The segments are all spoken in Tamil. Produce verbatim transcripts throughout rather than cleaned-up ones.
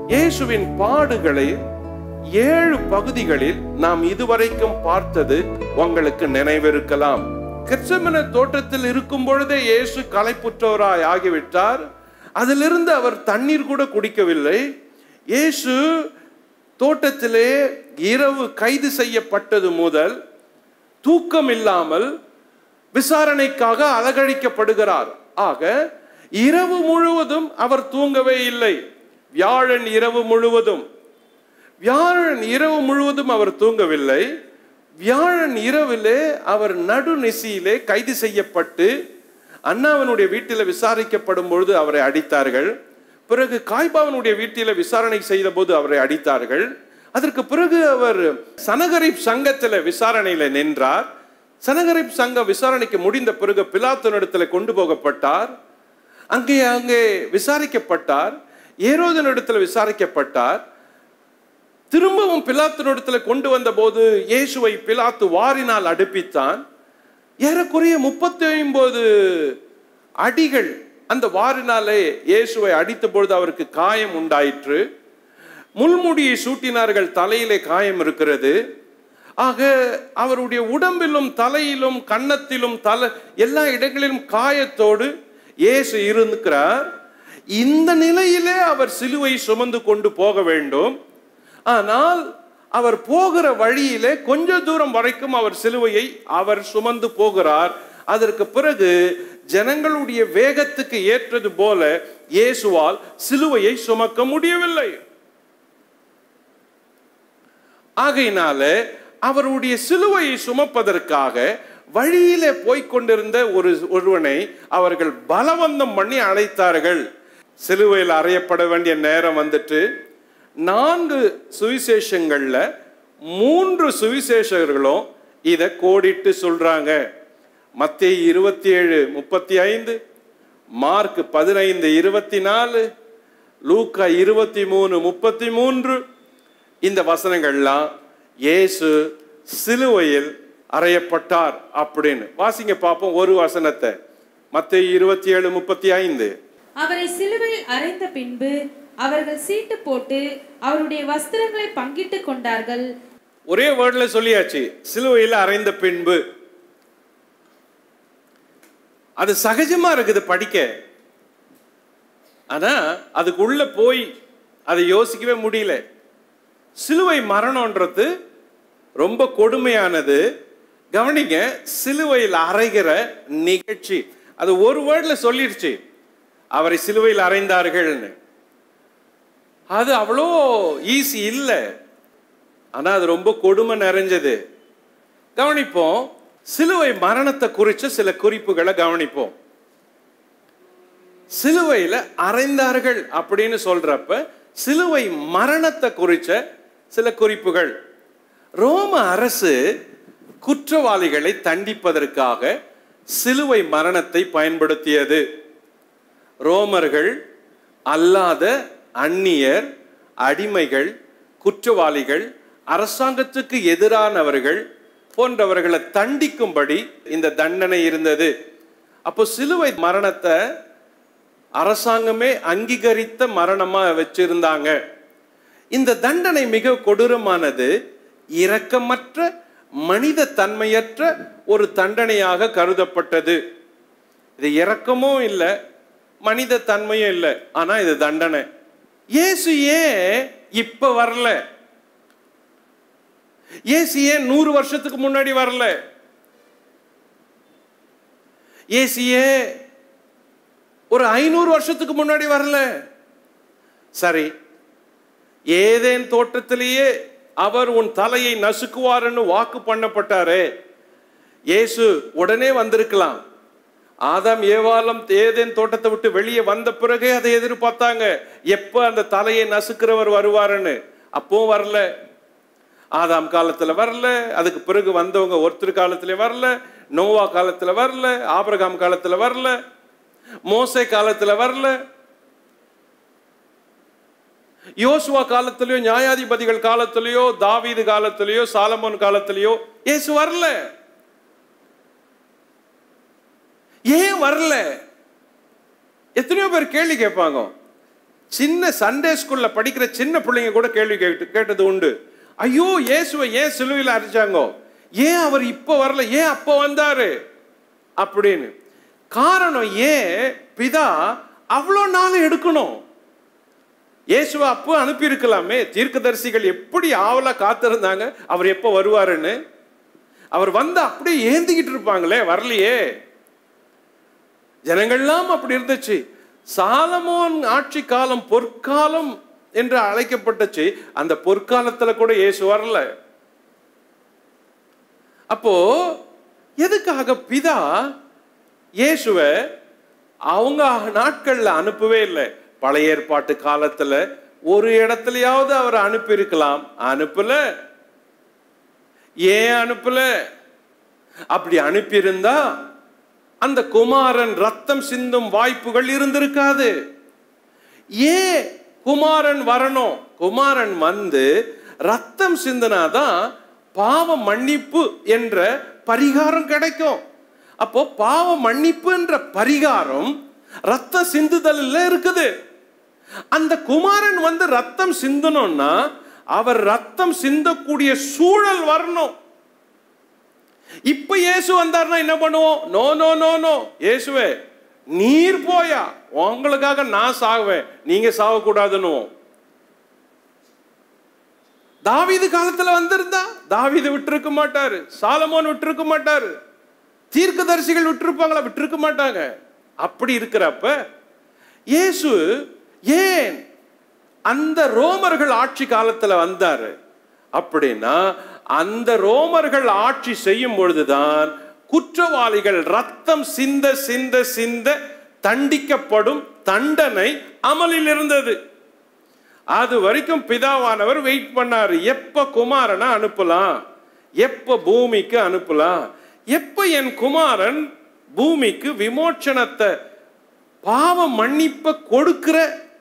இயேசுவின் பாடுகளை ஏழு பகுதிகளில் நாம் இதுவரைக்கும் பார்த்தது உங்களுக்கு நினைவிருக்கலாம். கெத்செமனே தோட்டத்தில் இருக்கும் பொழுதே இயேசு களைப்புற்றவராய் ஆகிவிட்டார். அதிலிருந்து அவர் தண்ணீர் கூட குடிக்கவில்லை. இயேசு தோட்டத்திலே இரவு கைது செய்யப்பட்டது முதல் தூக்கம் இல்லாமல் விசாரணைக்காக அலகழிக்கப்படுகிறார். ஆக இரவு முழுவதும் அவர் தூங்கவே இல்லை. வியாழன் இரவு முழுவதும் வியாழன் இரவு முழுவதும் அவர் தூங்கவில்லை. வியாழன் இரவிலே அவர் நடுநிசியிலே கைது செய்யப்பட்டு அண்ணாவனுடைய வீட்டில் விசாரிக்கப்படும் பொழுது அவரை அடித்தார்கள். பிறகு காய்பாவனுடைய வீட்டில் விசாரணை செய்த போது அவரை அடித்தார்கள். அதற்கு பிறகு அவர் சனகரிப் சங்கத்தில் விசாரணையில நின்றார். சனகரிப் சங்க விசாரணைக்கு முடிந்த பிறகு பிலாத்துனிடத்தில் கொண்டு போகப்பட்டார். அங்கே அங்கே விசாரிக்கப்பட்டார். ஏரோதனிடத்தில் விசாரிக்கப்பட்டார். திரும்பவும் பிலாத்துனிடத்தில் கொண்டு வந்த போது இயேசுவை பிலாத்து வாரினால் அடுப்பித்தான். ஏறக்குறைய முப்பத்தி ஒன்பது அடிகள் அந்த வாரினாலே இயேசுவை அடித்த பொழுது அவருக்கு காயம் உண்டாயிற்று. முள்முடியை சூட்டினார்கள், தலையிலே காயம் இருக்கிறது. ஆக அவருடைய உடம்பிலும் தலையிலும் கன்னத்திலும் தலை எல்லா இடங்களிலும் காயத்தோடு இயேசு இருக்கிறார். இந்த நிலையிலே அவர் சிலுவை சுமந்து கொண்டு போக வேண்டும். ஆனால் அவர் போகிற வழியிலே கொஞ்ச தூரம் வரைக்கும் அவர் சிலுவையை அவர் சுமந்து போகிறார். அதற்கு பிறகு ஜனங்களுடைய வேகத்துக்கு ஏற்றது போல இயேசுவால் சிலுவையை சுமக்க முடியவில்லை. ஆகையினால அவருடைய சிலுவையை சுமப்பதற்காக வழியிலே போய்கொண்டிருந்த ஒரு ஒருவனை அவர்கள் பலவந்தம் பண்ணி அழைத்தார்கள். சிலுவையில் அறையப்பட வேண்டிய நேரம் வந்துட்டு நான்கு சுவிசேஷங்கள்ல மூன்று சுவிசேஷர்களும் இதை கோடிட்டு சொல்றாங்க. மத்தேயு இருபத்தி ஏழு முப்பத்தி ஐந்து, மார்க் பதினைந்து இருபத்தி நாலு, லூக்கா இருபத்தி மூணு முப்பத்தி மூன்று. இந்த வசனங்கள்லாம் இயேசு சிலுவையில் அறையப்பட்டார் அப்படின்னு வாசிங்க பார்ப்போம். ஒரு வசனத்தை மத்தேயு இருபத்தி ஏழு முப்பத்தி ஐந்து. அவரை சிலுவையில் அறைந்த பின்பு அவர்கள் சீட்டு போட்டு அவருடைய வஸ்திரங்களை பங்கிட்டு கொண்டார்கள். ஒரே வேர்ட்ல சொல்லியாச்சு, சிலுவையில் அறைந்த பின்பு. அது சகஜமா இருக்குது படிக்க. ஆனா அதுக்குள்ள போய் அதை யோசிக்கவே முடியல. சிலுவை மரணம்ன்றது ரொம்ப கொடுமையானது. கவனிங்க, சிலுவையில் அறைகிற நிகழ்ச்சி அது ஒரு வேர்ட்ல சொல்லிடுச்சு, அவரை சிலுவையில் அறைந்தார்கள்னு. அது அவ்வளோ ஈஸி இல்லை. ஆனா அது ரொம்ப கொடுமை நிறைஞ்சது. கவனிப்போம், சிலுவை மரணத்தை குறிச்ச சில குறிப்புகளை கவனிப்போம். சிலுவையில அறைந்தார்கள் அப்படின்னு சொல்றப்ப சிலுவை மரணத்தை குறிச்ச சில குறிப்புகள். ரோம அரசு குற்றவாளிகளை தண்டிப்பதற்காக சிலுவை மரணத்தை பயன்படுத்தியது. ரோமர்கள் அல்லாத அந்நியர், அடிமைகள், குற்றவாளிகள், அரசாங்கத்துக்கு எதிரானவர்கள் போன்றவர்களை தண்டிக்கும்படி இந்த தண்டனை இருந்தது. அப்போ சிலுவை மரணத்தை அரசாங்கமே அங்கீகரித்த மரணமா வச்சிருந்தாங்க. இந்த தண்டனை மிக கொடூரமானது. இரக்கமற்ற, மனித தன்மையற்ற ஒரு தண்டனையாக கருதப்பட்டது. இது இரக்கமும் இல்லை, மனித தன்மையும் இல்லை, ஆனா இது தண்டனை. இயேசு ஏன் இப்ப வரல? இயேசு ஏன் நூறு வருஷத்துக்கு முன்னாடி வரல? இயேசு ஏன் ஒரு ஐநூறு வருஷத்துக்கு முன்னாடி வரல? சரி, ஏதேன் தோட்டத்திலேயே அவர் உன் தலையை நசுக்குவார்னு வாக்கு பண்ணப்பட்டாரே, இயேசு உடனே வந்திருக்கலாம். ஆதாம் ஏவாளும் ஏதேன் தோட்டத்தை விட்டு வெளியே வந்த பிறகே அதை எதிர்பார்த்தாங்க, எப்ப அந்த தலையை நசுக்கிறவர் வருவாருன்னு. அப்பவும் வரல. ஆதாம் காலத்துல வரல, அதுக்கு பிறகு வந்தவங்க ஒருத்தர் காலத்துல வரல, நோவா காலத்துல வரல, ஆபிரகாம் காலத்துல வரல, மோசே காலத்துல வரல, யோசுவா காலத்திலயோ, நியாயாதிபதிகள் காலத்திலயோ, தாவீது காலத்திலயோ, சாலமோன் காலத்திலயோ இயேசு வரல. ஏன் வரல? எத்தனையோ பேர் கேள்வி கேட்பாங்க. சின்ன சண்டே ஸ்கூல்ல படிக்கிற சின்ன பிள்ளைங்க கூட கேள்வி கேட்டு கேட்டது உண்டு. ஐயோ, இயேசுவை ஏன் சிலுவையில் அரைச்சாங்க, ஏன் அவர் இப்ப வரல, ஏன் அப்ப வந்தாரு அப்படின்னு. காரணம், ஏன் பிதா அவ்வளோ நாள் எடுக்கணும்? இயேசுவை அப்போ அனுப்பி இருக்கலாமே. தீர்க்கதரிசிகள் எப்படி ஆவலா காத்திருந்தாங்க அவர் எப்ப வருவாருன்னு. அவர் வந்து அப்படியே ஏந்திக்கிட்டு இருப்பாங்களே, வரலையே. ஜனங்கள்லாம் அப்படி இருந்துச்சு. சாலமோன் ஆட்சி காலம் பொற்காலம் என்று அழைக்கப்பட்டுச்சு. அந்த பொற்காலத்துல கூட இயேசு வரல. அப்போ எதுக்காக பிதா இயேசுவை அவங்க நாட்கள்ல அனுப்பவே இல்லை? பழைய ஏற்பாட்டு காலத்துல ஒரு இடத்துலயாவது அவர் அனுப்பி இருக்கலாம், அனுப்பல. ஏன் அனுப்பல? அப்படி அனுப்பியிருந்தா அந்த குமாரன் ரத்தம் சிந்தும் வாய்ப்புகள் இருந்திருக்காது. ஏன் குமாரன் வரணும்? குமாரன் வந்து ரத்தம் சிந்தினாதான் பாவ மன்னிப்பு என்ற பரிகாரம் கிடைக்கும். அப்போ பாவ மன்னிப்பு என்ற பரிகாரம் ரத்த சிந்துதல் இருக்குது. அந்த குமாரன் வந்து ரத்தம் சிந்தணும்னா அவர் ரத்தம் சிந்தக்கூடிய சூழல் வரணும். இப்ப இயேசு வந்தார்னா என்ன பண்ணுவோம்? நோ நோ நோ நோ இயேசுவே, நீர் போயா, உங்களுக்காக நான் சாகுவேன், நீங்க சாகக்கூடாதுன்னு. தாவீது காலத்துல வந்திருந்தா தாவீது விட்டிருக்க மாட்டாரு, சாலமோன் விட்டிருக்க மாட்டாரு, தீர்க்கதரிசிகள் விட்டிருப்பாங்களா? விட்டிருக்க மாட்டாங்க. அப்படி இருக்கிறப்ப இயேசு ஏன் அந்த ரோமர்கள் ஆட்சி காலத்துல வந்தாரு அப்படின்னா, அந்த ரோமர்கள் ஆட்சி செய்யும் பொழுதுதான் குற்றவாளிகள் ரத்தம் சிந்த சிந்த சிந்த தண்டிக்கப்படும் தண்டனை அமலில் இருந்தது. அது வரைக்கும் பிதாவானவர் வெயிட் பண்ணாரு. எப்ப குமாரனை அனுப்பலாம், எப்ப பூமிக்கு அனுப்பலாம், எப்ப என் குமாரன் பூமிக்கு விமோச்சனத்தை பாவ மன்னிப்பை கொடுக்கிற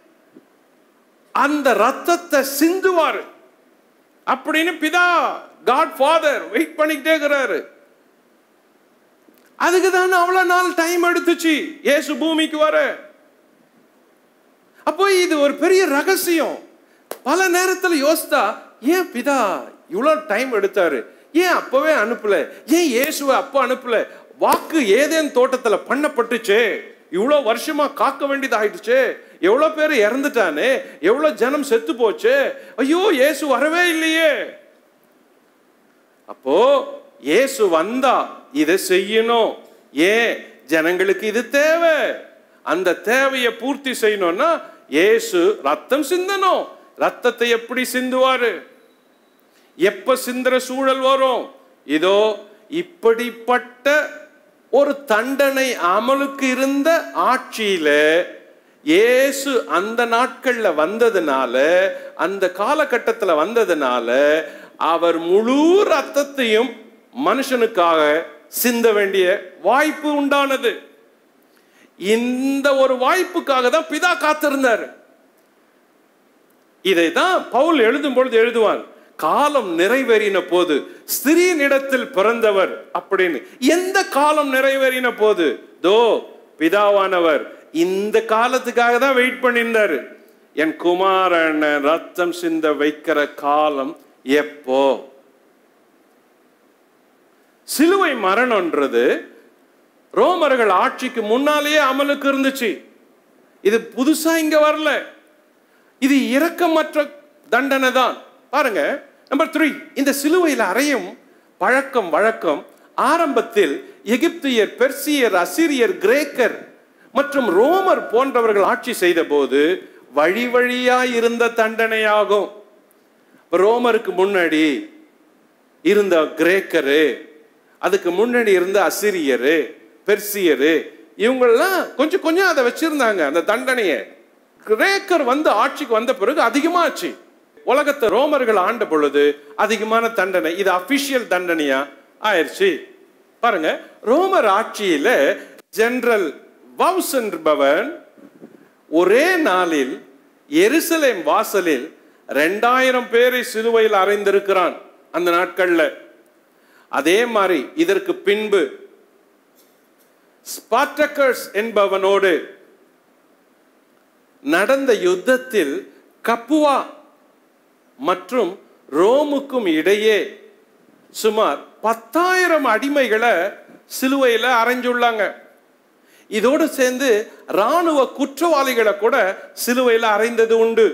அந்த ரத்தத்தை சிந்துவாரு அப்படின்னு பிதா காட் ஃபாதர் வெயிட் பண்ணிக்கிட்டே இருக்கிறாரு. அதுக்கு தான் அவ்வளவு நாள் டைம் எடுத்துச்சு இயேசு பூமிக்கு வர. அப்போ இது ஒரு பெரிய ரகசியம். பல நேரத்தில் யோசித்தா, ஏன் பிதா இவ்வளவு டைம் எடுத்தாரு, ஏன் அப்பவே அனுப்பல, ஏன் இயேசுவை அப்ப அனுப்பல? வாக்கு ஏதேன் தோட்டத்துல பண்ணப்பட்டுச்சே, இவ்வளவு வருஷமா காக்க வேண்டியது ஆயிடுச்சு, எவ்வளவு பேர் இறந்துட்டானே, எவ்வளவு ஜனம் செத்து போச்சு, ஐயோ இயேசு வரவே இல்லையே. அப்போ இயேசு வந்தா இதை செய்யணும். ஏன்? ஜனங்களுக்கு இது தேவை. அந்த தேவையை பூர்த்தி செய்யணும்னா இயேசு ரத்தம் சிந்தணும். ரத்தத்தை எப்படி சிந்துவாரு? எப்ப சிந்துற சூழல் வரும்? இதோ இப்படிப்பட்ட ஒரு தண்டனை அமலுக்கு இருந்த ஆட்சியில இயேசு அந்த நாட்கள்ல வந்ததுனால, அந்த காலகட்டத்துல வந்ததுனால அவர் முழு ரத்தத்தையும் மனுஷனுக்காக சிந்த வேண்டிய வாய்ப்பு உண்டானது. இந்த ஒரு வாய்ப்புக்காக தான் பிதா காத்திருந்தார். இதை தான் பவுல் எழுதும் பொழுது எழுதுவார், காலம் நிறைவேறின போது ஸ்திரீனிடத்தில் பிறந்தவர் அப்படின்னு. எந்த காலம் நிறைவேறின போது? தோ பிதாவானவர் இந்த காலத்துக்காக தான் வெயிட் பண்ணியிருந்தாரு. என் குமாரன் ரத்தம் சிந்த வைக்கிற காலம் எப்போ? சிலுவை மரணம்ன்றது ரோமர்கள் ஆட்சிக்கு முன்னாலேயே அமலுக்கு இருந்துச்சு. இது புதுசா இங்க வரல. இது இரக்கமற்ற தண்டனை தான். பாருங்க, நம்பர் த்ரீ, இந்த சிலுவையில் அறையும் பழக்கம் வழக்கம் ஆரம்பத்தில் எகிப்தியர், பெர்சியர், அசிரியர், கிரேக்கர் மற்றும் ரோமர் போன்றவர்கள் ஆட்சி செய்த போது வழி வழியா இருந்த தண்டனையாகும். ரோமருக்கு முன்னாடி இருந்த கிரேக்கரு, அதுக்கு முன்னாடி இருந்த அசிரியரு, பெர்சியரு, இவங்கெல்லாம் கொஞ்சம் கொஞ்சம் அதை வச்சிருந்தாங்க அந்த தண்டனையை. கிரேக்கர் வந்து ஆட்சிக்கு வந்த பிறகு அதிகமாச்சு. உலகத்தை ரோமர்கள் ஆண்ட பொழுது அதிகமான தண்டனை, இது அபிஷியல் தண்டனையா ஆயிடுச்சு. பாருங்க, ரோமர் ஆட்சியில ஜெனரல் வவுஸ் என்பவன் ஒரே நாளில் எருசலேம் வாசலில் ரெண்டாயிரம் பேரை சிலுவையில் அறைந்திருக்கிறான் அந்த நாட்கள்ல. அதே மாதிரி இதற்கு பின்பு ஸ்பார்டக்கஸ் என்பவனோடு நடந்த யுத்தத்தில் கப்புவா மற்றும் ரோமுக்கும் இடையே சுமார் பத்தாயிரம் அடிமைகளை சிலுவையில அறைஞ்சுள்ளாங்க. இதோடு சேர்ந்து ராணுவ குற்றவாளிகளை கூட சிலுவையில அறைந்தது உண்டு.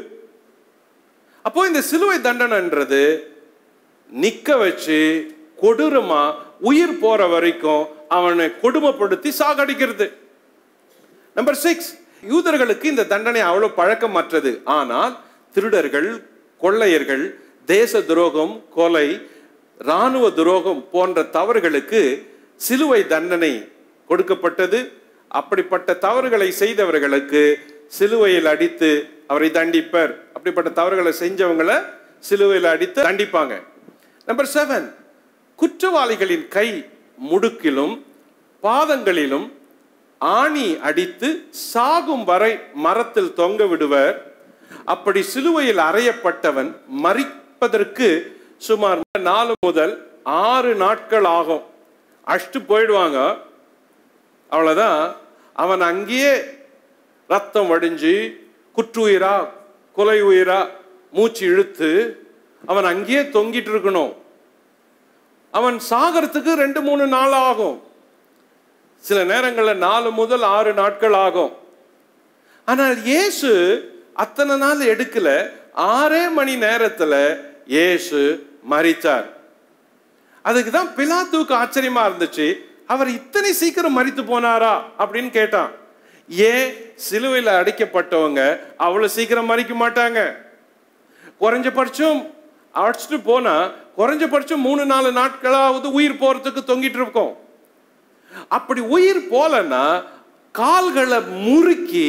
அப்போ இந்த சிலுவை தண்டனைன்றது நிக்க வச்சு கொடூரமா உயிர் போற வரைக்கும் அவனை கொடுமைப்படுத்தி சாகடிக்கிறது. நம்பர் சிக்ஸ், யூதர்களுக்கு இந்த தண்டனை அவ்வளவு பழக்கமற்றது. ஆனால் திருடர்கள், கொள்ளையர்கள், தேச துரோகம், கொலை, இராணுவ துரோகம் போன்ற தவறுகளுக்கு சிலுவை தண்டனை கொடுக்கப்பட்டது. அப்படிப்பட்ட தவறுகளை செய்தவர்களுக்கு சிலுவையில் அடித்து அவரை தண்டிப்பர். அப்படிப்பட்ட தவறுகளை செஞ்சவங்களை சிலுவையில் அடித்து தண்டிப்பாங்க. நம்பர் செவன், குற்றவாளிகளின் கை முடுக்கிலும் பாதங்களிலும் ஆணி அடித்து சாகும் வரை மரத்தில் தொங்க விடுவர். அப்படி சிலுவையில் அறையப்பட்டவன் மரிப்பதற்கு சுமார் நாலு முதல் ஆறு நாட்கள் ஆகும். அஷ்டு போயிடுவாங்க, அவ்வளவுதான். அவன் அங்கேயே ரத்தம் வடிஞ்சு குற்றுயிரா கொலை உயிரா மூச்சு இழுத்து அவன் அங்கேயே தொங்கிட்டு இருக்கணும். அவன் சாகறதுக்கு ரெண்டு மூணு நாள் ஆகும், சில நேரங்களில் நாலு முதல் ஆறு நாட்கள் ஆகும். ஆனால் இயேசு அத்தனை நாள் எடுக்கல, ஆறே மணி நேரத்துல இயேசு மரித்தார். அதுக்கு தான் பிலாத்துவுக்கு ஆச்சரியமா இருந்துச்சு, அவர் இத்தனை சீக்கிரம் மரித்து போனாரா அப்படின்னு கேட்டான். ஏன், சிலுவையில் அடிக்கப்பட்டவங்க அவ்வளவு சீக்கிரம் மரிக்க மாட்டாங்க. குறைஞ்சபட்சம் அடிச்சுட்டு போனா குறைஞ்சபட்சம் மூணு நாலு நாட்களாவது உயிர் போறதுக்கு தொங்கிட்டு இருக்கோம். அப்படி உயிர் போலன்னா கால்களை முறுக்கி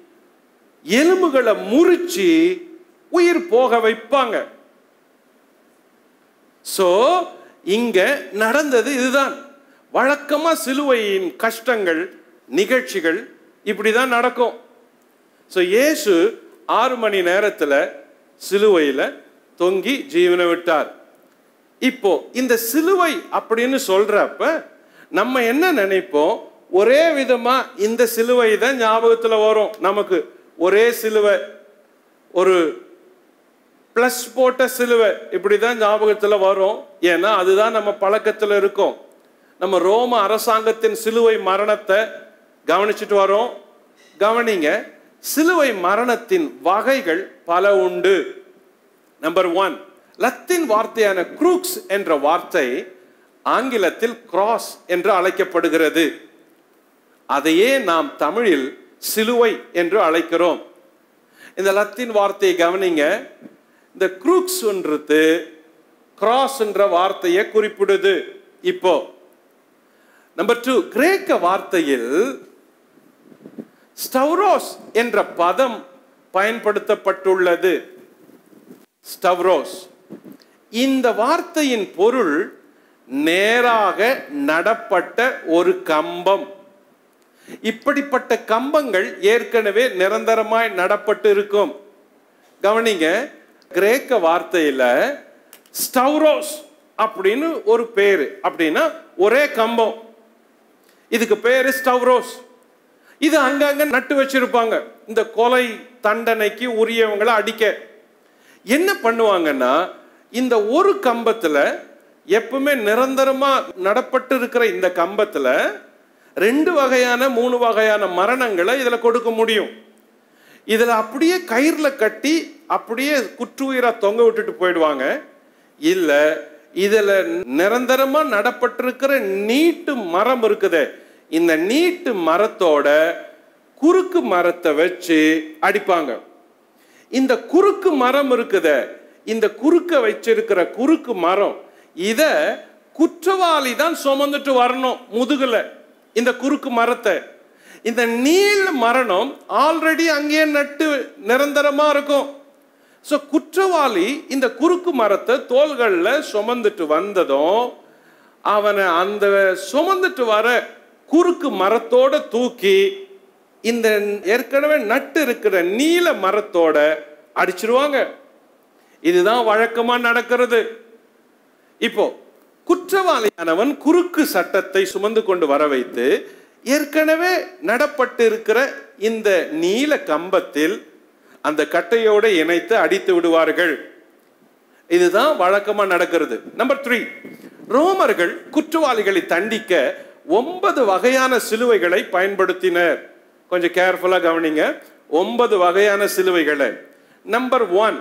எலும்புகளை முறிச்சு உயிர் போக வைப்பாங்க. சோ இங்க நடந்தது இதுதான். வழக்கமா சிலுவையின் கஷ்டங்கள், நிகழ்ச்சிகள் இப்படிதான் நடக்கும். சோ இயேசு ஆறு மணி நேரத்துல சிலுவையில தொங்கி ஜீவனை விட்டார். இப்போ இந்த சிலுவை அப்படின்னு சொல்றப்ப நம்ம என்ன நினைப்போம், ஒரே விதமா இந்த சிலுவை தான் ஞாபகத்துல வரும் நமக்கு. ஒரே சிலுவை, ஒரு பிளஸ் போட்ட சிலுவை, இப்படிதான் ஞாபகத்துல வரும். ஏன்னா அதுதான் நம்ம பழக்கத்துல இருக்கும். நம்ம ரோம அரசாங்கத்தின் சிலுவை மரணத்தை கவனிச்சுட்டு வரோம். கவனிங்க, சிலுவை மரணத்தின் வகைகள் பல உண்டு. நம்பர் ஒன், லத்தீன் வார்த்தையான குரூக்ஸ் என்ற வார்த்தை ஆங்கிலத்தில் கிராஸ் என்று அழைக்கப்படுகிறது. அதையே நாம் தமிழில் சிலுவை என்று அழைக்கிறோம். இந்த லத்தீன் வார்த்தையை கவனிங்க. இந்த குரூக்ஸ்ன்றது கிராஸ் என்ற வார்த்தையை குறிப்பிடுது. இப்போ நம்பர் டூ, கிரேக்க வார்த்தையில் ஸ்டவ்ரோஸ் என்ற பதம் பயன்படுத்தப்பட்டுள்ளது. ஸ்டவ்ரோஸ், இந்த வார்த்தையின் பொருள் நேராக நடப்பட்ட ஒரு கம்பம். இப்படிப்பட்ட கம்பங்கள் ஏற்கனவே நிரந்தரமாய் நடப்பட்டு இருக்கும். கவனிங்க, கிரேக்க வார்த்தையில ஸ்டவ்ரோஸ் அப்படின்னு ஒரு பேரு. அப்படின்னா ஒரே கம்பம், இதுக்கு பேரு ஸ்டவ்ரோஸ். இது அங்கங்க நட்டு வச்சிருப்பாங்க இந்த கொலை தண்டனைக்கு உரியவங்களை அடிக்க. என்ன பண்ணுவாங்கன்னா, இந்த ஒரு கம்பத்துல எப்பவுமே நிரந்தரமா நடப்பட்டு இருக்கிற இந்த கம்பத்துல ரெண்டு வகையான மூணு வகையான மரணங்களை இதுல கொடுக்க முடியும். இதுல அப்படியே கயிறுல கட்டி அப்படியே குற்றுயிரா தொங்க விட்டுட்டு போயிடுவாங்க. இல்ல இதுல நிரந்தரமா நடப்பட்டிருக்கிற நீட்டு மரம் இருக்குது, இந்த நீட்டு மரத்தோட குறுக்கு மரத்தை வச்சு அடிப்பாங்க. இந்த குறுக்கு மரம் இருக்குது, இந்த குறுக்க வச்சிருக்கிற குறுக்கு மரம், இத குற்றவாளி தான் சுமந்துட்டு வரணும் முதுகுல. இந்த குறுக்கு மரத்தை, இந்த நீள மரணம் ஆல்ரெடி அங்கேயே நட்டு நிரந்தரமா இருக்கும். சோ குற்றவாளி இந்த குறுக்கு மரத்தை தோள்கள்ல சுமந்துட்டு வந்ததும் அவனை அந்த சுமந்துட்டு வர குறுக்கு மரத்தோட தூக்கி இந்த ஏற்கனவே நட்டு இருக்கிற நீல மரத்தோட அடிச்சிருவாங்க. இதுதான் வழக்கமா நடக்கிறது. இப்போ குற்றவாளியானவன் குறுக்கு சட்டத்தை சுமந்து கொண்டு வர வைத்து ஏற்கனவே நடப்பட்டு இருக்கிற இந்த நீல கம்பத்தில் அந்த கட்டையோடு இணைத்து அடித்து விடுவார்கள். இதுதான் வழக்கமா நடக்கிறது. நம்பர் த்ரீ, ரோமர்கள் குற்றவாளிகளை தண்டிக்க ஒன்பது வகையான சிலுவைகளை பயன்படுத்தினர். கொஞ்சம் கேர்ஃபுல்லா கவனிங்க. ஒன்பது வகையான சிலுவைகளை. நம்பர் ஒன்,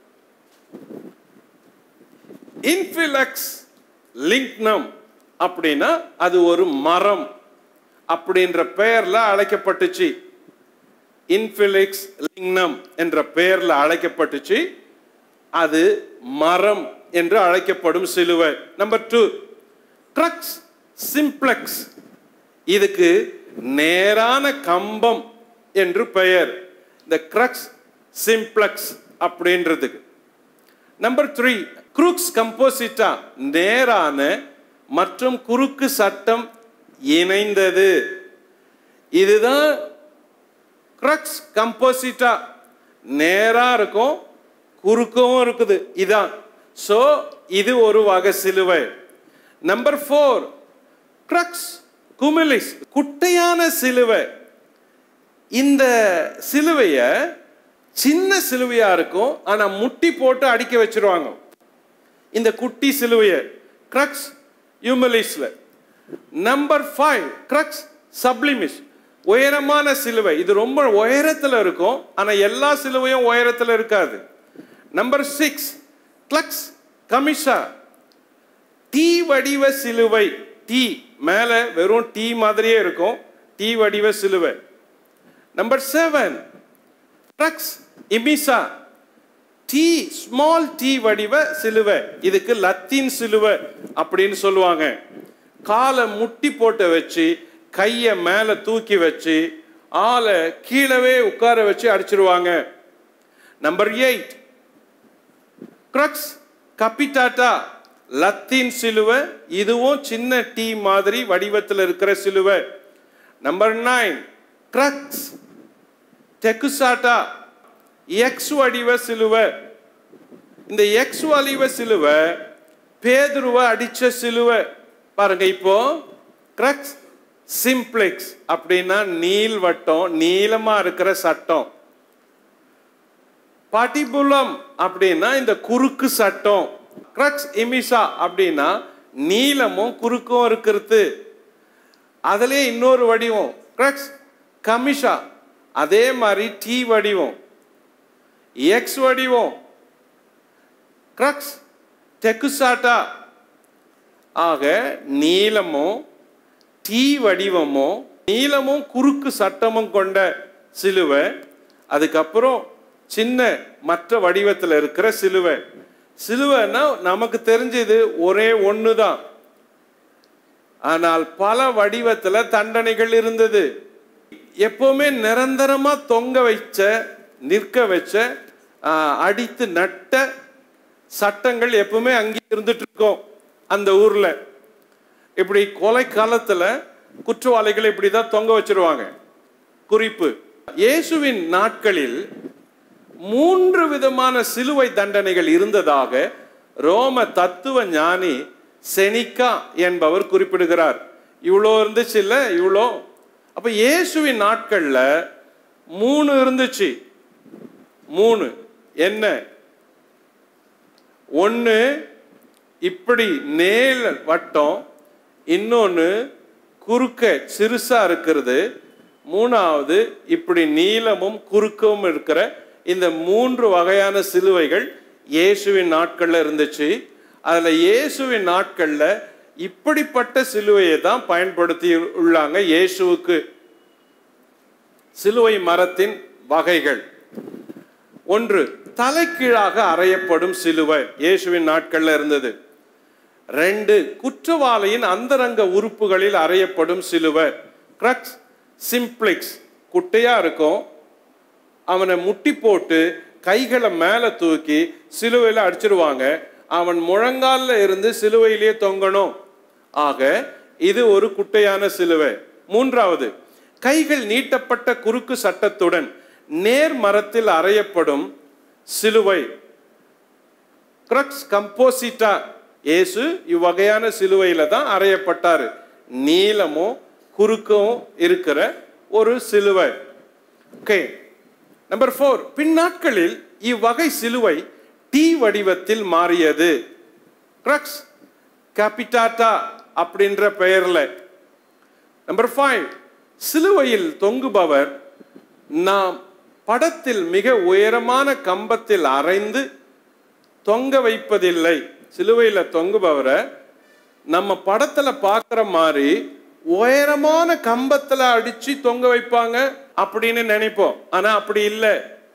இன்ஃபிலக்ஸ் லிங்க்னம் அப்படின்னா அது ஒரு மரம் அப்படின்ற பெயர்ல அழைக்கப்பட்டுச்சு. இன்ஃபிலிக்ஸ் லிங்னம் என்ற பெயர்ல அழைக்கப்பட்டுச்சு. அது மரம் என்று அழைக்கப்படும் சிலுவை. நம்பர் டூ, கிரக்ஸ் சிம்ப்ளெக்ஸ், இதுக்கு நேரான கம்பம் என்று பெயர். இந்த கிரக்ஸ் சிம்ப்ளெக்ஸ் அப்படின்றதுக்கு. நம்பர் த்ரீ, குரூக்ஸ் கம்போசிட்டா, நேரான மற்றும் குறுக்கு சட்டம் இணைந்தது. இதுதான் கிரக்ஸ் கம்போசிட்டா, நேரா இருக்கும் குறுக்கவும் இருக்குது. இதான். சோ இது ஒரு வகை சிலுவை. நம்பர் ஃபோர், கிரக்ஸ் குமிலிஸ், குட்டையான சிலுவை. இந்த சிலுவைய சின்ன சிலுவையா இருக்கும், ஆனா முட்டி போட்டு அடிக்க வச்சிருவாங்க. இந்த குட்டி சிலுவைய கிரக்ஸ் யூமிலிஸ்ல. நம்பர் ஃபைவ், கிரக்ஸ் சப்ளிமிஸ், உயரமான சிலுவை. இது ரொம்ப உயரத்துல இருக்கும், ஆனா எல்லா சிலுவையும் உயரத்துல இருக்காது. நம்பர் சிக்ஸ், கிளக்ஸ் கமிஷா, டீ வடிவ சிலுவை. டீ மேல வெறும் டீ மாதிரியே இருக்கும், டீ வடிவ சிலுவை. நம்பர் செவன், கிரக்ஸ் இமிசா, டீ ஸ்மால் டீ வடிவ சிலுவை. இதுக்கு லத்தீன் சிலுவை அப்படின்னு சொல்லுவாங்க. காலை முட்டி போட்டு வச்சு கையை மேல தூக்கி வச்சு ஆளை கீழவே உட்கார வச்சு அடிச்சிருவாங்க. நம்பர் எயிட், கிரக்ஸ் கபிட்டாட்டா, லத்தீன் சிலுவை. இதுவும் சின்ன டீ மாதிரி வடிவத்தில் இருக்கிற சிலுவை. நம்பர் நைன், கிரக்ஸ் டெகுசாட்டா, எக்ஸ் வடிவ சிலுவை. இந்த எக்ஸ் வடிவ சிலுவை பேதுருவை அடிச்ச சிலுவை. பாருங்க, இப்போ கிரக்ஸ் சிம்ப்ளெக்ஸ் அப்படின்னா நீள்வட்டம், நீளமா இருக்கிற சட்டம். பாட்டிபுலம் அப்படின்னா இந்த குறுக்கு சட்டம். கிரக்ஸ் இமிசா அப்படின்னா நீளமும் குறுக்கும் இருக்கிறது. அதுல இன்னொரு வடிவம் கிரக்ஸ் கமிஷா, அதே மாதிரி டி வடிவம். எக்ஸ் வடிவம் கிரக்ஸ் டெகுசாட்டா. ஆக நீளமும் டி வடிவமும் நீளமும் குறுக்கு சட்டமும் கொண்ட சிலுவை. அதுக்கப்புறம் சின்ன மற்ற வடிவத்தில் இருக்கிற சிலுவை. சிலுவைன்னா நமக்கு தெரிஞ்சது ஒரே ஒன்று தான், ஆனால் பல வடிவத்தில் தண்டனைகள் இருந்தது. எப்பவுமே நிரந்தரமா தொங்க வச்ச, நிற்க வச்ச, அடித்து நட்ட சட்டங்கள் எப்பவுமே அங்கே இருந்துட்டு இருக்கும் அந்த ஊர்ல. இப்படி கொலை காலத்துல குற்றவாளிகளை இப்படிதான் தொங்க வச்சிருவாங்க. குறிப்பு, இயேசுவின் நாட்களில் மூன்று விதமான சிலுவை தண்டனைகள் இருந்ததாக ரோம தத்துவ ஞானி செனிகா என்பவர் குறிப்பிடுகிறார். இவ்வளோ இருந்துச்சு இல்ல, இவ்வளோ. அப்ப இயேசுவின் நாட்கள்ல மூணு இருந்துச்சு. மூணு என்ன? ஒன்னு இப்படி நேல் வட்டம், இன்னொன்னு குறுக்க சிறுசா இருக்கிறது, மூணாவது இப்படி நீளமும் குறுக்கவும் இருக்கிற இந்த மூன்று வகையான சிலுவைகள் இயேசுவின் நாட்கள்ல இருந்துச்சு. அதுல இயேசுவின் நாட்கள்ல இப்படிப்பட்ட சிலுவையை தான் பயன்படுத்தி உள்ளாங்க இயேசுவுக்கு. சிலுவை மரத்தின் வகைகள். ஒன்று, தலைகீழாக அறையப்படும் சிலுவை இயேசுவின் நாட்கள்ல இருந்தது. ரெண்டு, குற்றவாளியின் அந்தரங்க உறுப்புகளில் அறையப்படும் சிலுவை கிரக்ஸ் சிம்ப்ளெக்ஸ், குட்டையா இருக்கும், அவனை முட்டி போட்டு கைகளை மேல தூக்கி சிலுவையில அடிச்சிருவாங்க. அவன் முழங்கால இருந்து சிலுவையிலேயே தொங்கணும். ஆக இது ஒரு குட்டையான சிலுவை. மூன்றாவது, கைகள் நீட்டப்பட்ட குறுக்கு சட்டத்துடன் நேர் மரத்தில் அறையப்படும் சிலுவை கிரக்ஸ் கம்போசிட்டா. இயேசு இவ்வகையான சிலுவையில தான் அறையப்பட்டாரு. நீளமும் குறுக்கும் இருக்கிற ஒரு சிலுவை. ஓகே, நம்பர் ஃபோர், பின் நாட்களில் இவ்வகை சிலுவை டி வடிவத்தில் மாறியது. கிரக்ஸ் கேபிட்டாட்டா அப்படின்ற பெயர்ல. நம்பர் ஃபைவ், சிலுவையில் தொங்குபவர் நாம் படத்தில் மிக உயரமான கம்பத்தில் அறைந்து தொங்க வைப்பதில்லை. சிலுவையில் தொங்குபவரை நம்ம படத்துல பார்க்குற மாதிரி உயரமான கம்பத்துல அடிச்சு தொங்க வைப்பாங்க அப்படின்னு நினைப்போம். ஆனா அப்படி இல்லை.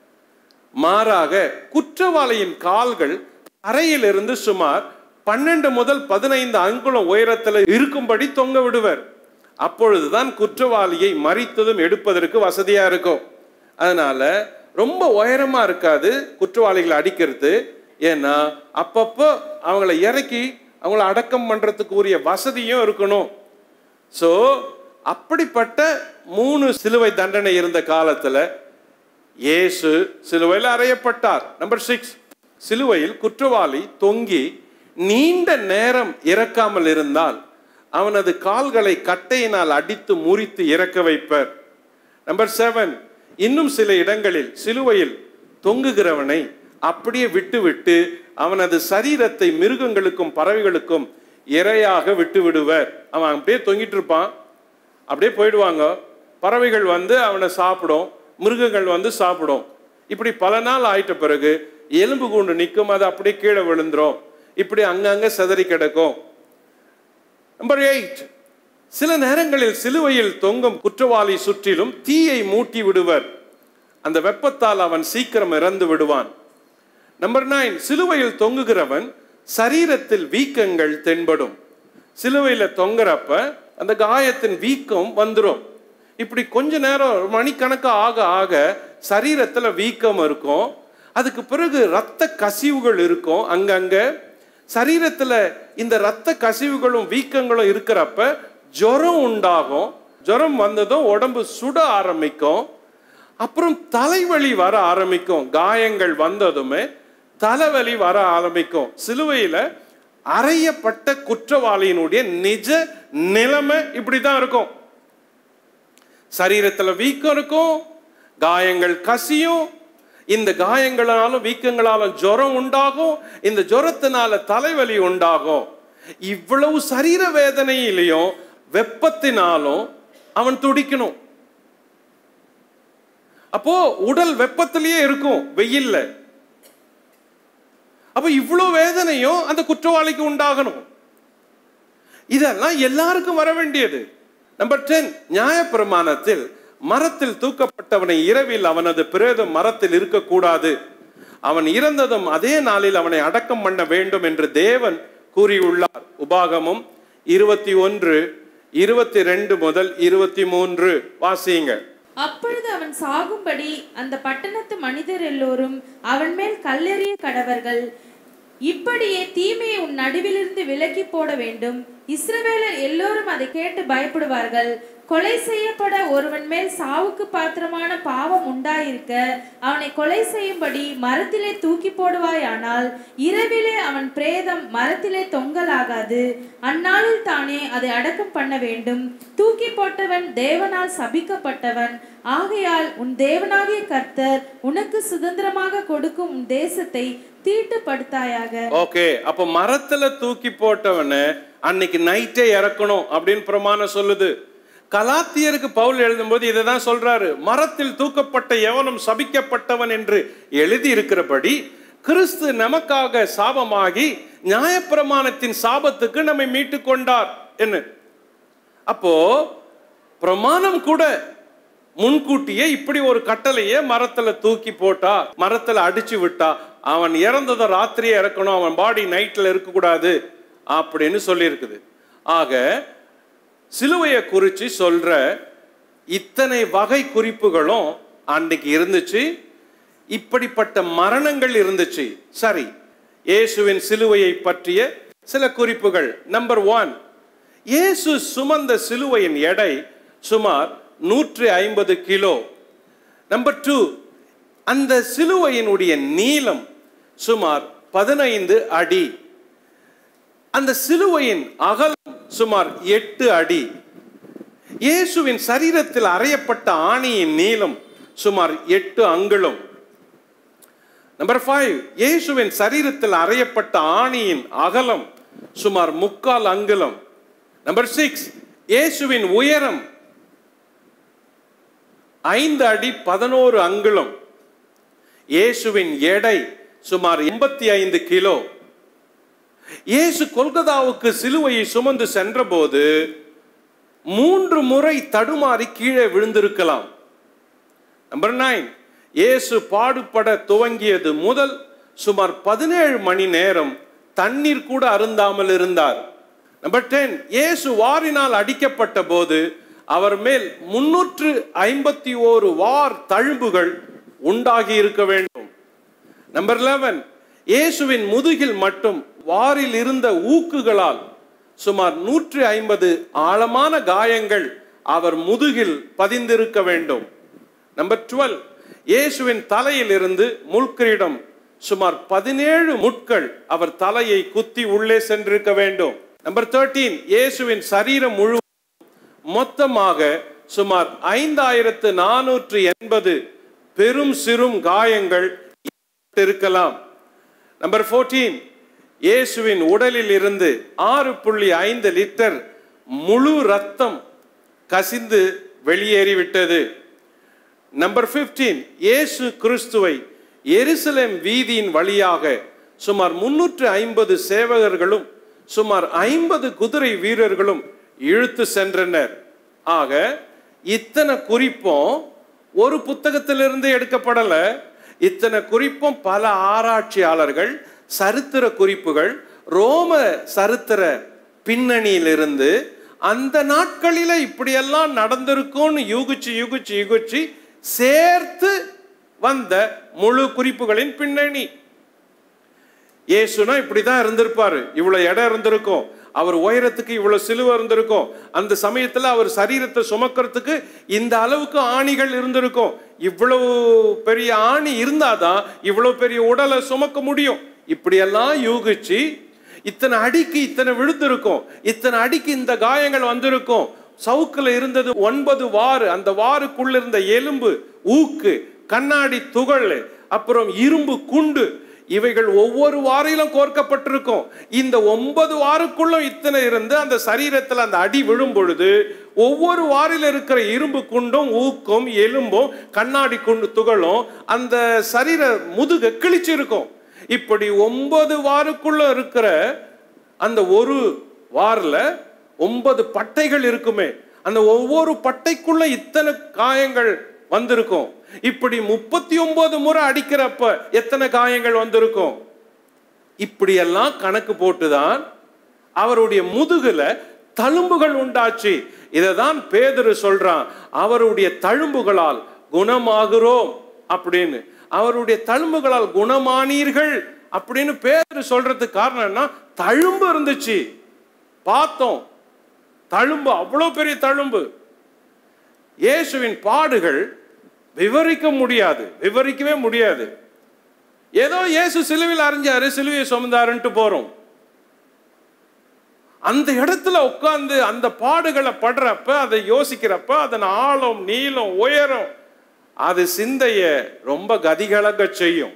மாறாக குற்றவாளியின் கால்கள் அறையிலிருந்து சுமார் பன்னெண்டு முதல் பதினைந்து அங்குலம் உயரத்தில் இருக்கும்படி தொங்க விடுவர். அப்பொழுதுதான் குற்றவாளியை மறித்ததும் எடுப்பதற்கு வசதியா இருக்கும். அதனால ரொம்ப உயரமா இருக்காது குற்றவாளிகளை அடிக்கிறது. ஏன்னா அப்பப்போ அவங்கள இறக்கி அவங்கள அடக்கம் பண்றதுக்கு உரிய வசதியும் இருக்கணும். ஸோ அப்படிப்பட்ட மூணு சிலுவை தண்டனை இருந்த காலத்துல இயேசு சிலுவையில் அறையப்பட்டார். நம்பர் சிக்ஸ், சிலுவையில் குற்றவாளி தொங்கி நீண்ட நேரம் இறக்காமல் இருந்தால் அவனது கால்களை கட்டையினால் அடித்து முறித்து இறக்க வைப்பர். நம்பர் செவன், இன்னும் சில இடங்களில் சிலுவையில் தொங்குகிறவனை அப்படியே விட்டு விட்டு அவனது சரீரத்தை மிருகங்களுக்கும் பறவைகளுக்கும் இரையாக விட்டு விடுவர். அவன் அப்படியே தொங்கிட்டு இருப்பான், அப்படியே போயிடுவாங்க. பறவைகள் வந்து அவனை சாப்பிடும், மிருகங்கள் வந்து சாப்பிடும். இப்படி பல நாள் ஆயிட்ட பிறகு எலும்பு கூண்டு நிற்கும், அது அப்படியே கீழே விழுந்துரும். இப்படி அங்கங்க சிதறி கிடக்கும். நம்பர் எயிட், சில நேரங்களில் சிலுவையில் தொங்கும் குற்றவாளி சுற்றிலும் தீயை மூட்டி விடுவர். அந்த வெப்பத்தால் அவன் சீக்கிரம் இறந்து விடுவான். நம்பர் நைன், சிலுவையில் தொங்குகிறவன் சரீரத்தில் வீக்கங்கள் தென்படும். சிலுவையில் தொங்குறப்ப அந்த காயத்தின் வீக்கம் வந்துடும். இப்படி கொஞ்ச நேரம் மணிக்கணக்கு ஆக ஆக சரீரத்துல வீக்கம் இருக்கும். அதுக்கு பிறகு இரத்த கசிவுகள் இருக்கும். அங்கங்க சரீரத்துல இந்த இரத்த கசிவுகளும் வீக்கங்களும் இருக்கிறப்ப ஜுரம் உண்டாகும். ஜுரம் வந்ததும் உடம்பு சுட ஆரம்பிக்கும். அப்புறம் தலைவலி வர ஆரம்பிக்கும். காயங்கள் வந்ததுமே தலைவலி வர ஆரம்பிக்கும். சிலுவையில அறையப்பட்ட குற்றவாளியினுடைய நிஜ நிலைமை இப்படிதான் இருக்கும். சரீரத்துல வீக்கம் இருக்கும், காயங்கள் கசியும். இந்த காயங்களாலும் வீக்கங்களாலும் ஜுரம் உண்டாகும். இந்த ஜுரத்தினால தலைவலி உண்டாகும். இவ்வளவு சரீர வேதனையிலையும் வெப்பத்தினாலும் அவன் துடிக்கணும். அப்போ உடல் வெப்பத்திலேயே இருக்கும், வெயில்ல. அப்ப இவ்வளவு வேதனையும் அந்த குற்றவாளிக்கு உண்டாகணும். இதெல்லாம் எல்லாருக்கும் வர வேண்டியது. நம்பர் டென், நியாயப்பிரமாணத்தில் மரத்தில் தூக்கப்பட்டவனை இரவில் அவனது பிரேதம் மரத்தில் இருக்கக்கூடாது. அவன் இறந்ததும் அதே நாளில் அவனை அடக்கம் பண்ண வேண்டும் என்று தேவன் கூறியுள்ளார். உபாகமம் இருபத்தி ஒன்று இருபத்தி ரெண்டு முதல் இருபத்தி மூன்று வாசியுங்க. அப்பொழுது அவன் சாகும்படி அந்த பட்டணத்து மனிதர் எல்லோரும் அவன் மேல் கல்லெறிய கடவர்கள். இப்படியே தீமையை உன் நடுவிலிருந்து விலக்கி போட வேண்டும். இஸ்ரவேலர் எல்லோரும் அதை கேட்டு பயப்படுவார்கள். கொலை செய்யப்பட ஒருவன் மேல் சாவுக்கு பாத்திரமான பாவம் உண்டாயிருக்க அவனை கொலை செய்யும்படி மரத்திலே தூக்கி போடுவாயானால் இரவிலே அவன் பிரேதம் மரத்திலே தொங்கலாகாது. அந்நாளில் தானே அதை அடக்கம் பண்ண வேண்டும். தூக்கி போட்டவன் தேவனால் சபிக்கப்பட்டவன். ஆகையால் உன் தேவனாகிய கர்த்தர் உனக்கு சுதந்திரமாக கொடுக்கும் உன் தேசத்தை தீட்டுப்படுத்தாயாக. ஓகே, அப்ப மரத்துல தூக்கி போட்டவனை அன்னைக்கு நைட்டே இறக்கணும் அப்படின்னு பிரமாணம் சொல்லுது. கலாத்தியருக்கு பவுல் எழுதும் போது இதை தான் சொல்றாரு. மரத்தில் தூக்கப்பட்ட எவனும் சபிக்கப்பட்டவன் என்று எழுதி இருக்கிறபடி கிறிஸ்து நமக்காக சாபமாகி நியாயப்பிரமாணத்தின் சாபத்துக்கு நம்மை மீட்டு கொண்டார் என்ன. அப்போ பிரமாணம் கூட முன்கூட்டியே இப்படி ஒரு கட்டளையே மரத்துல தூக்கி போட்டா, மரத்துல அடிச்சு விட்டா அவன் இறந்ததை ராத்திரியே இறக்கணும், அவன் பாடி நைட்ல இருக்கக்கூடாது அப்படின்னு சொல்லி இருக்குது. ஆக சிலுவையை குறிச்சு சொல்ற இத்தனை வகை குறிப்புகளும் அன்னைக்கு இருந்துச்சு. இப்படிப்பட்ட மரணங்கள் இருந்துச்சு. சரி, இயேசுவின் சிலுவையை பற்றிய சில குறிப்புகள். நம்பர் ஒன், இயேசு சுமந்த சிலுவையின் எடை சுமார் நூற்றி ஐம்பது கிலோ. நம்பர் டூ, அந்த சிலுவையினுடைய நீளம் சுமார் பதினைந்து அடி. அந்த சிலுவையின் அகலம் சுமார் எட்டு அடி. இயேசுவின் சரீரத்தில் அறையப்பட்ட ஆணியின் நீளம் சுமார் எட்டு அங்குலம். நம்பர் ஃபைவ், இயேசுவின் சரீரத்தில் அறையப்பட்ட ஆணியின் அகலம் சுமார் முக்கால் அங்குலம். நம்பர் சிக்ஸ், இயேசுவின் உயரம் ஐந்து அடி பதினோரு அங்குலம். இயேசுவின் எடை சுமார் எண்பத்தி ஐந்து கிலோ. இயேசு கொல்கதாவுக்கு சிலுவையை சுமந்து சென்ற போது மூன்று முறை தடுமாறி கீழே விழுந்திருக்கலாம். நம்பர் நைன், இயேசு பாடுபட துவங்கியது முதல் சுமார் பதினேழு மணி நேரம் தண்ணீர் கூட அருந்தாமல் இருந்தார். நம்பர் டென், இயேசு வாரினால் அடிக்கப்பட்ட போது அவர் மேல் முன்னூற்று ஐம்பத்தி ஓரு வார் தழும்புகள் உண்டாகி இருக்க வேண்டும். நம்பர் லெவன், இயேசுவின் முதுகில் மட்டும் வாரில் இருந்த ஊக்குகளால் சுமார் நூற்றி ஐம்பது ஆழமான காயங்கள் அவர் முதுகில் பதிந்திருக்க வேண்டும். நம்பர் டுவெல், இயேசுவின் தலையில் இருந்து முள்கிரீடம் சுமார் பதினேழு முட்கள் அவர் தலையை குத்தி உள்ளே சென்றிருக்க வேண்டும். நம்பர் தேர்ட்டீன், இயேசுவின் சரீரம் முழு மொத்தமாக சுமார் ஐந்தாயிரத்து நானூற்று எண்பது பெரும் சிறும் காயங்கள் இருக்கலாம். நம்பர் ஃபோர்டீன், இயேசுவின் உடலில் இருந்து ஆறு புள்ளி ஐந்து லிட்டர் முழு ரத்தம் கசிந்து வெளியேறிவிட்டது. நம்பர் பிப்டீன், இயேசு கிறிஸ்துவை எருசலேம் வீதியின் வழியாக சுமார் முன்னூற்று ஐம்பது சேவகர்களும் சுமார் ஐம்பது குதிரை வீரர்களும் இழுத்து சென்றனர். ஆக இத்தனை குறிப்பும் ஒரு புத்தகத்திலிருந்து எடுக்கப்படல. இத்தனை குறிப்பும் பல ஆராய்ச்சியாளர்கள், சரித்திர குறிப்புகள், ரோம சரித்திர பின்னணியிலிருந்து அந்த நாட்களில இப்படியெல்லாம் நடந்திருக்கும்னு யூகிச்சு யூகிச்சு யூகிச்சு சேர்த்து வந்த முழு குறிப்புகளின் பின்னணி. இயேசுனா இப்படிதான் இருந்திருப்பாரு, இவ்வளவு இடம் இருந்திருக்கும், அவர் உயரத்துக்கு இவ்வளவு சிலுவை இருந்திருக்கும், அந்த சமயத்துல அவர் சரீரத்தை சுமக்கிறதுக்கு இந்த அளவுக்கு ஆணிகள் இருந்திருக்கும், இவ்வளவு பெரிய ஆணி இருந்தாதான் இவ்வளவு பெரிய உடலை சுமக்க முடியும். இப்படியெல்லாம் யூகிச்சு இத்தனை அடிக்கு இத்தனை விழுந்திருக்கும், இத்தனை அடிக்கு இந்த காயங்கள் வந்திருக்கும். சவுக்குல இருந்தது ஒன்பது வாறு, அந்த வாருக்குள்ள இருந்த எலும்பு, ஊக்கு, கண்ணாடி துகள், அப்புறம் இரும்பு குண்டு, இவைகள் ஒவ்வொரு வாரிலும் கோர்க்கப்பட்டிருக்கும். இந்த ஒன்பது வாருக்குள்ள இத்தனை இருந்து அந்த சரீரத்தில் அந்த அடி விழும் பொழுது ஒவ்வொரு வாரில் இருக்கிற இரும்பு குண்டும், ஊக்கும், எலும்பும், கண்ணாடி குண்டு துகளும் அந்த சரீர முதுக கிழிச்சிருக்கும். இப்படி ஒன்பது வாருக்குள்ள இருக்கிற அந்த ஒரு வாரில் ஒன்பது பட்டைகள் இருக்குமே, அந்த ஒவ்வொரு பட்டைக்குள்ள இத்தனை காயங்கள் வந்திருக்கும். இப்படி முப்பத்தி ஒன்பது முறை அடிக்கிறப்ப எத்தனை காயங்கள் வந்திருக்கும். இப்படியெல்லாம் கணக்கு போட்டுதான் அவருடைய முதுகுல தழும்புகள் உண்டாச்சு. இததான் பேதுரு சொல்றான், அவருடைய தழும்புகளால் குணமாகிறோம் அப்படின்னு. அவருடைய தழும்புகளால் குணமானீர்கள் அப்படின்னு பேதுரு சொல்றதுக்கு காரணம் என்ன? தழும்பு இருந்துச்சு, பார்த்தோம். தழும்பு, அவ்வளவு பெரிய தழும்பு. இயேசுவின் பாடுகள் விவரிக்க முடியாது, விவரிக்கவே முடியாது. ஏதோ இயேசு சிலுவையில் அறைஞ்சாரு, சிலுவையை சுமந்தாருன்ட்டு போறோம். அந்த இடத்துல உட்கார்ந்து அந்த பாடுகளை படுறப்ப, அதை யோசிக்கிறப்ப, அதன் ஆழம், நீளம், உயரம், அது சிந்தைய ரொம்ப கதிகலங்க செய்யும்.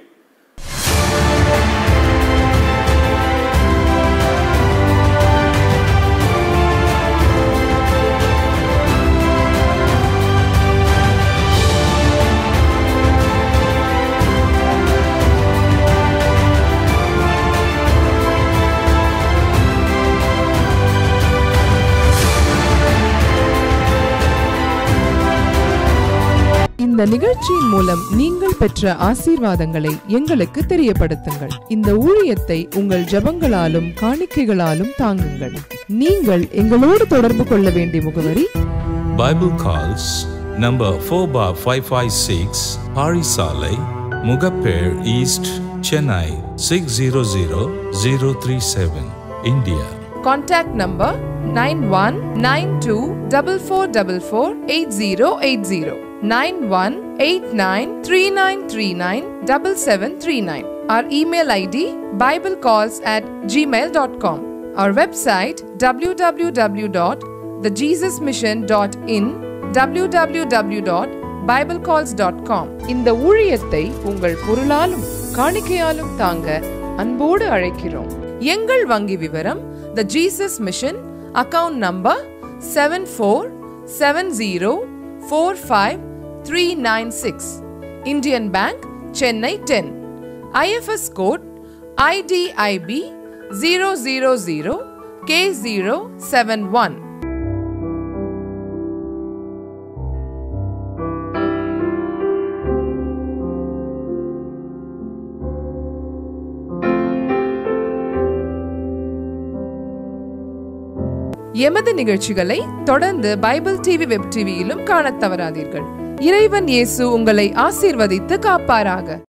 இந்த நிகழ்ச்சியின் மூலம் நீங்கள் பெற்ற ஆசீர்வாதங்களை எங்களுக்கு தெரியப்படுத்துங்கள். இந்த ஊழியத்தை உங்கள் ஜெபங்களாலும் காணிக்கைகளாலும் தாங்குங்கள். நீங்கள் எங்களோடு தொடர்பு கொள்ள வேண்டிய முகவரி Bible Calls number four bar five five six Parisale, Mugapper East, Chennai six zero zero zero three seven, India. Contact number nine one nine two four four four four eight zero eight zero. nine one eight nine three nine three nine seven seven three nine. Our email I D biblecalls at gmail dot com. Our website w w w dot the jesus mission dot in, w w w dot Bible calls dot com. இந்த ஊழியத்தை உங்கள் பொருளாலும் காணிக்கையாலும் தாங்க அன்போடு அழைக்கிறோம். எங்கள் வங்கி விவரம்: the Jesus mission, account number seven four seven zero four five three nine six, Indian bank, Chennai ten. I F S code I D I B zero zero zero K zero seven one. எமது நிகழ்ச்சிகளை தொடர்ந்து பைபிள் டிவி வெப் டிவியிலும் காணத் தவறாதீர்கள். இறைவன் இயேசு உங்களை ஆசீர்வதித்து காப்பாராக.